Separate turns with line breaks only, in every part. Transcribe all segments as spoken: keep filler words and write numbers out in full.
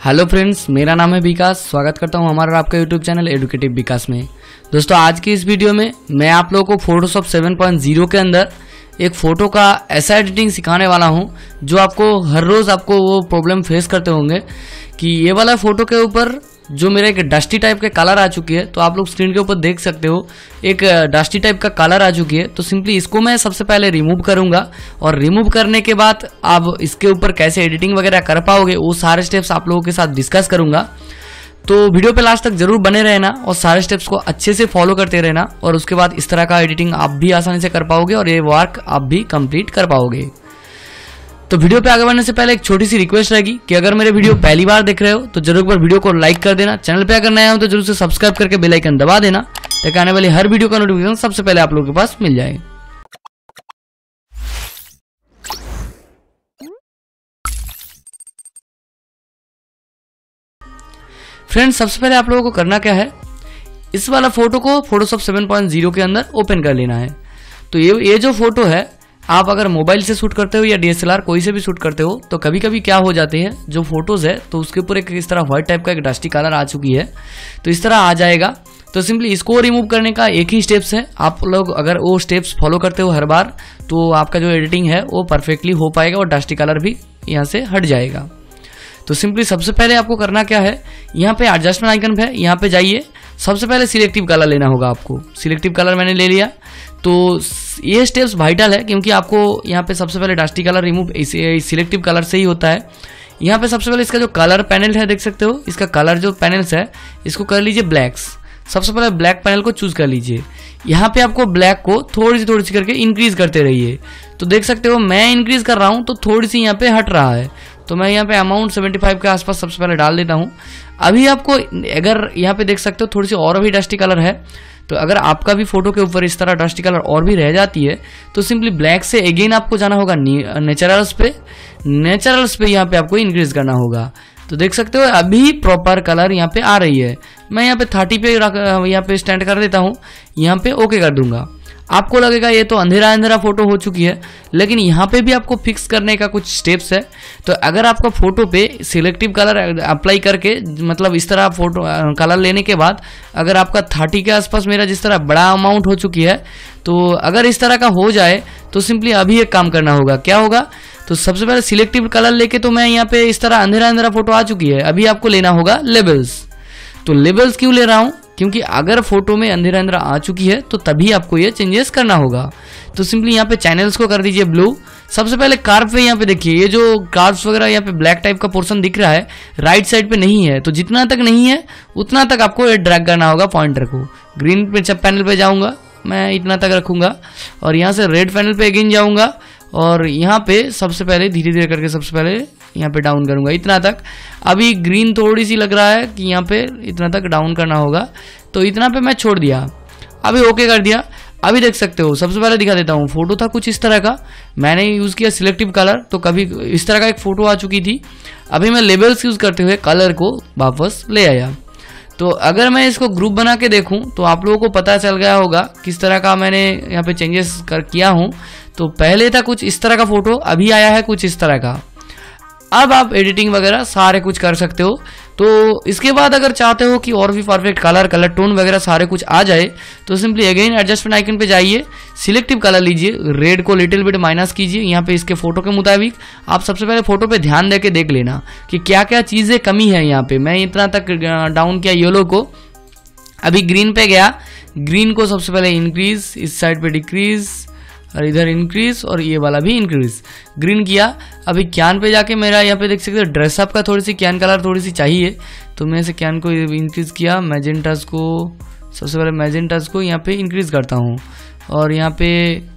Hello friends, मेरा नाम है विकास। स्वागत करता हूं हमारा आपका यूट्यूब चैनल एडुकेटिव विकास में। दोस्तों, आज की इस वीडियो में मैं आप लोगों को फोटोशॉप सेवन पॉइंट ज़ीरो के अंदर एक फ़ोटो का ऐसा एडिटिंग सिखाने वाला हूं जो आपको हर रोज़ आपको वो प्रॉब्लम फेस करते होंगे कि ये वाला फ़ोटो के ऊपर जो मेरा एक डस्टी टाइप के कलर आ चुकी है। तो आप लोग स्क्रीन के ऊपर देख सकते हो एक डस्टी टाइप का कलर आ चुकी है। तो सिंपली इसको मैं सबसे पहले रिमूव करूंगा और रिमूव करने के बाद आप इसके ऊपर कैसे एडिटिंग वगैरह कर पाओगे वो सारे स्टेप्स आप लोगों के साथ डिस्कस करूंगा। तो वीडियो पे लास्ट तक जरूर बने रहना और सारे स्टेप्स को अच्छे से फॉलो करते रहना और उसके बाद इस तरह का एडिटिंग आप भी आसानी से कर पाओगे और ये वर्क आप भी कंप्लीट कर पाओगे। तो वीडियो पे आगे बढ़ने से पहले एक छोटी सी रिक्वेस्ट रहेगी कि अगर मेरे वीडियो पहली बार देख रहे हो तो जरूर एक बार वीडियो को लाइक कर देना। चैनल पे अगर नया हो तो जरूर से सब्सक्राइब करके बेल आइकन दबा देना ताकि आने वाली हर वीडियो का नोटिफिकेशन सबसे पहले आप लोगों के पास मिल जाए। फ्रेंड्स, सबसे पहले आप लोगों को करना क्या है, इस वाला फोटो को फोटोशॉप सेवन पॉइंट ज़ीरो के अंदर ओपन कर लेना है। तो ये ये जो फोटो है, आप अगर मोबाइल से शूट करते हो या डीएसएलआर कोई से भी शूट करते हो तो कभी कभी क्या हो जाते हैं, जो फोटोज है तो उसके ऊपर एक इस तरह व्हाइट टाइप का एक डस्टी कलर आ चुकी है। तो इस तरह आ जाएगा। तो सिंपली इसको रिमूव करने का एक ही स्टेप्स है। आप लोग अगर वो स्टेप्स फॉलो करते हो हर बार तो आपका जो एडिटिंग है वो परफेक्टली हो पाएगा और डस्टी कलर भी यहाँ से हट जाएगा। तो सिंपली सबसे पहले आपको करना क्या है, यहाँ पे एडजस्टमेंट आइकन है, यहाँ पे जाइए। सबसे पहले सिलेक्टिव कलर लेना होगा आपको। सिलेक्टिव कलर मैंने ले लिया। तो ये स्टेप्स वाइटल है क्योंकि आपको यहाँ पे सबसे पहले dusty colour remove selective colour से ही होता है। यहाँ पे सबसे पहले इसका जो कलर पैनल है देख सकते हो, इसका कलर जो पैनल्स है इसको कर लीजिए ब्लैक्स। सबसे पहले ब्लैक पैनल को चूज कर लीजिए। यहाँ पे आपको ब्लैक को थोड़ी सी थोड़ी सी करके इंक्रीज करते रहिए। तो देख सकते हो मैं इंक्रीज कर रहा हूँ तो थोड़ी सी यहाँ पे हट रहा है। तो मैं यहाँ पे अमाउंट पचहत्तर के आसपास सबसे पहले डाल देता हूँ। अभी आपको अगर यहाँ पे देख सकते हो थोड़ी सी और भी डस्टी कलर है। तो अगर आपका भी फोटो के ऊपर इस तरह डस्टी कलर और भी रह जाती है तो सिंपली ब्लैक से अगेन आपको जाना होगा नेचुरल्स पे। नेचुरल्स पे यहाँ पे आपको इंक्रीज करना होगा। तो देख सकते हो अभी प्रॉपर कलर यहाँ पे आ रही है। मैं यहाँ पे थर्टी पे यहाँ पे स्टैंड कर देता हूँ। यहाँ पे ओके कर दूंगा। आपको लगेगा ये तो अंधेरा अंधेरा फोटो हो चुकी है, लेकिन यहाँ पे भी आपको फिक्स करने का कुछ स्टेप्स है। तो अगर आपका फोटो पे सिलेक्टिव कलर अप्लाई करके मतलब इस तरह फोटो कलर लेने के बाद अगर आपका थर्टी के आसपास मेरा जिस तरह बड़ा अमाउंट हो चुकी है, तो अगर इस तरह का हो जाए तो सिंपली अभी एक काम करना होगा। क्या होगा, तो सबसे पहले सिलेक्टिव कलर लेके तो मैं यहाँ पे इस तरह अंधेरा अंधेरा फोटो आ चुकी है। अभी आपको लेना होगा लेबल्स। तो लेबल्स क्यों ले रहा हूँ, क्योंकि अगर फोटो में अंधेरा अंधेरा आ चुकी है तो तभी आपको ये चेंजेस करना होगा। तो सिंपली यहाँ पे चैनल्स को कर दीजिए ब्लू। सबसे पहले कार्व पे यहाँ पे देखिए, ये जो कार्व्स वगैरह यहाँ पे ब्लैक टाइप का पोर्शन दिख रहा है राइट साइड पे नहीं है। तो जितना तक नहीं है उतना तक आपको ये ड्रैग करना होगा पॉइंटर को। ग्रीन पे पैनल पे जाऊंगा, मैं इतना तक रखूंगा और यहाँ से रेड पैनल पे अगेन जाऊंगा और यहाँ पे सबसे पहले धीरे धीरे करके सबसे पहले यहाँ पे डाउन करूंगा इतना तक। अभी ग्रीन थोड़ी सी लग रहा है कि यहाँ पे इतना तक डाउन करना होगा। तो इतना पे मैं छोड़ दिया। अभी ओके कर दिया। अभी देख सकते हो सबसे पहले दिखा देता हूँ, फोटो था कुछ इस तरह का, मैंने यूज किया सिलेक्टिव कलर। तो कभी इस तरह का एक फोटो आ चुकी थी। अभी मैं लेबल्स यूज करते हुए कलर को वापस ले आया। तो अगर मैं इसको ग्रुप बना के देखूं तो आप लोगों को पता चल गया होगा किस तरह का मैंने यहाँ पे चेंजेस कर किया हूं। तो पहले था कुछ इस तरह का फोटो, अभी आया है कुछ इस तरह का। अब आप एडिटिंग वगैरह सारे कुछ कर सकते हो। तो इसके बाद अगर चाहते हो कि और भी परफेक्ट कलर कलर टोन वगैरह सारे कुछ आ जाए तो सिंपली अगेन एडजस्टमेंट आइकन पे जाइए, सिलेक्टिव कलर लीजिए, रेड को लिटिल बिट माइनस कीजिए। यहाँ पे इसके फोटो के मुताबिक आप सबसे पहले फोटो पे ध्यान देके देख लेना कि क्या क्या चीजें कमी है। यहाँ पे मैं इतना तक डाउन किया येलो को। अभी ग्रीन पे गया, ग्रीन को सबसे पहले इंक्रीज, इस साइड पे डिक्रीज और इधर इंक्रीज और ये वाला भी इंक्रीज ग्रीन किया। अभी कैन पे जाके मेरा यहाँ पे देख सकते हो ड्रेसअप का थोड़ी सी कैन कलर थोड़ी सी चाहिए तो मैं इसे कैन को इंक्रीज किया। मैजेंटास को सबसे पहले मैजेंटास को यहाँ पे इंक्रीज करता हूँ और यहाँ पे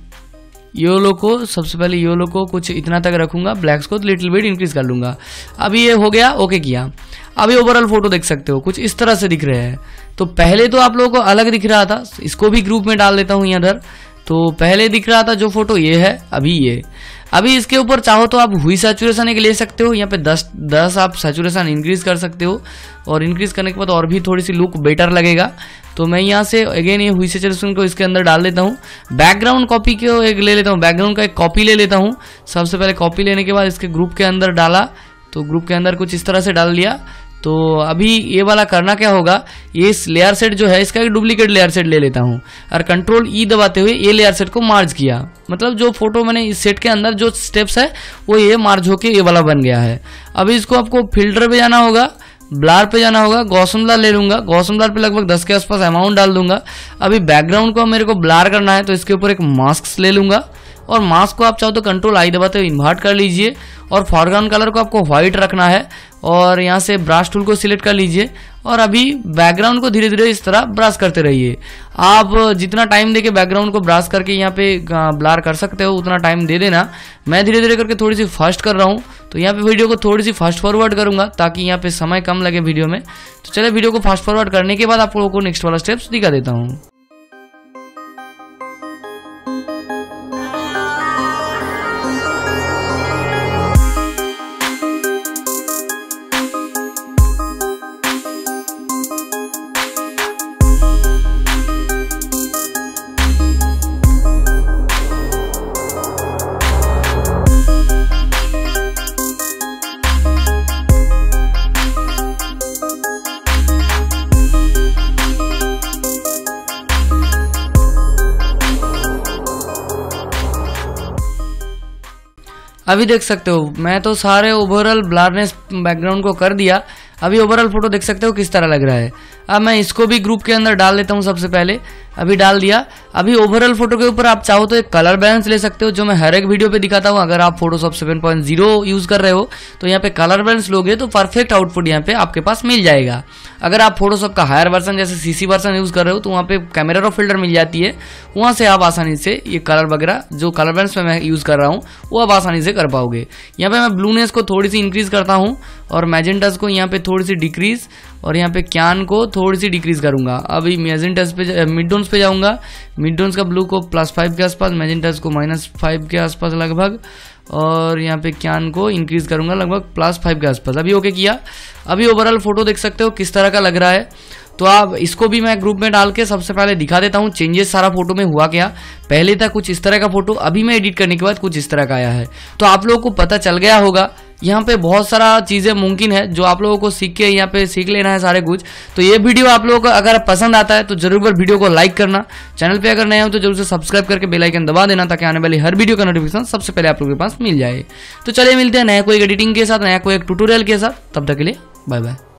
येलो को सबसे पहले येलो को कुछ इतना तक रखूंगा, ब्लैक्स को लिटिल बिट इंक्रीज कर लूंगा। अभी ये हो गया, ओके किया। अभी ओवरऑल फोटो देख सकते हो कुछ इस तरह से दिख रहे हैं। तो पहले तो आप लोगों को अलग दिख रहा था, इसको भी ग्रुप में डाल देता हूँ इधर। तो पहले दिख रहा था जो फोटो ये है, अभी ये। अभी इसके ऊपर चाहो तो आप हुई सैचुरेशन एक ले सकते हो। यहाँ पे दस दस आप सैचुरेशन इंक्रीज कर सकते हो और इंक्रीज करने के बाद और भी थोड़ी सी लुक बेटर लगेगा। तो मैं यहाँ से अगेन ये हुई सैचुरेशन को इसके अंदर डाल देता हूँ। बैकग्राउंड कॉपी को एक ले लेता हूँ, बैकग्राउंड का एक कॉपी ले लेता हूँ। सबसे पहले कॉपी लेने के बाद इसके ग्रुप के अंदर डाला, तो ग्रुप के अंदर कुछ इस तरह से डाल दिया। तो अभी ये वाला करना क्या होगा, ये लेयर सेट जो है इसका एक डुप्लीकेट लेयर सेट ले लेता हूँ और कंट्रोल ई दबाते हुए ये लेयर सेट को मार्ज किया। मतलब जो फोटो मैंने इस सेट के अंदर जो स्टेप्स है वो ये मार्ज होके ये वाला बन गया है। अभी इसको आपको फिल्टर पे जाना होगा, ब्लर पे जाना होगा, गॉसम ब्लर ले लूंगा। गॉसम ब्लर पे लगभग दस के आसपास अमाउंट डाल दूंगा। अभी बैकग्राउंड को मेरे को ब्लर करना है तो इसके ऊपर एक मास्क ले लूंगा और मास्क को आप चाहो तो कंट्रोल आई दबाते हुए इन्वर्ट कर लीजिए और फॉरग्राउंड कलर को आपको व्हाइट रखना है और यहाँ से ब्रश टूल को सिलेक्ट कर लीजिए और अभी बैकग्राउंड को धीरे धीरे इस तरह ब्रश करते रहिए। आप जितना टाइम देके बैकग्राउंड को ब्रश करके यहाँ पे ब्लर कर सकते हो उतना टाइम दे देना। मैं धीरे धीरे करके थोड़ी सी फास्ट कर रहा हूँ तो यहाँ पे वीडियो को थोड़ी सी फास्ट फॉरवर्ड करूंगा ताकि यहाँ पे समय कम लगे वीडियो में। तो चलिए वीडियो को फास्ट फॉरवर्ड करने के बाद आप लोगों को नेक्स्ट वाला स्टेप्स दिखा देता हूँ। अभी देख सकते हो मैं तो सारे ओवरऑल ब्लरनेस बैकग्राउंड को कर दिया। अभी ओवरऑल फोटो देख सकते हो किस तरह लग रहा है। अब मैं इसको भी ग्रुप के अंदर डाल लेता हूँ सबसे पहले। अभी डाल दिया। अभी ओवरऑल फोटो के ऊपर आप चाहो तो एक कलर बैलेंस ले सकते हो जो मैं हर एक वीडियो पे दिखाता हूँ। अगर आप Photoshop seven point zero use कर रहे हो तो यहाँ पे कलर बैलेंस लोगे तो परफेक्ट आउटपुट यहाँ पे आपके पास मिल जाएगा। अगर आप फोटोशॉप का हायर वर्जन जैसे सीसी वर्जन यूज कर रहे हो तो वहाँ पे कैमरा रो फिल्टर मिल जाती है, वहाँ से आप आसानी से ये कलर वगैरह जो कलर बैलेंस में मैं यूज कर रहा हूँ वो आप आसानी से कर पाओगे। यहाँ पे मैं ब्लूनेस को थोड़ी सी इंक्रीज करता हूँ और मैजेंटास को यहाँ पे थोड़ी सी डिक्रीज और यहाँ पे क्यान को थोड़ी सी डिक्रीज करूंगा। अभी मैजेंटास पे मिडटोन्स पे जाऊंगा। मिडटोन्स का ब्लू को प्लस फाइव के आसपास, मैजेंटास को माइनस फाइव के आसपास लगभग और यहाँ पे क्यान को इंक्रीज करूंगा लगभग प्लस फाइव के आसपास। अभी ओके किया। अभी ओवरऑल फोटो देख सकते हो किस तरह का लग रहा है। तो आप इसको भी मैं ग्रुप में डाल के सबसे पहले दिखा देता हूँ चेंजेस सारा फोटो में हुआ क्या। पहले था कुछ इस तरह का फोटो, अभी मैं एडिट करने के बाद कुछ इस तरह का आया है। तो आप लोगों को पता चल गया होगा यहाँ पे बहुत सारा चीजें मुमकिन है जो आप लोगों को सीख के यहाँ पे सीख लेना है सारे कुछ। तो ये वीडियो आप लोगों को अगर पसंद आता है तो जरूर पर वीडियो को लाइक करना। चैनल पे अगर नए हो तो जरूर से सब्सक्राइब करके बेल आइकन दबा देना ताकि आने वाली हर वीडियो का नोटिफिकेशन सबसे पहले आप लोगों के पास मिल जाए। तो चलिए मिलते हैं नया कोई एडिटिंग के साथ, नया कोई एक ट्यूटोरियल के साथ। तब तक के लिए बाय बाय।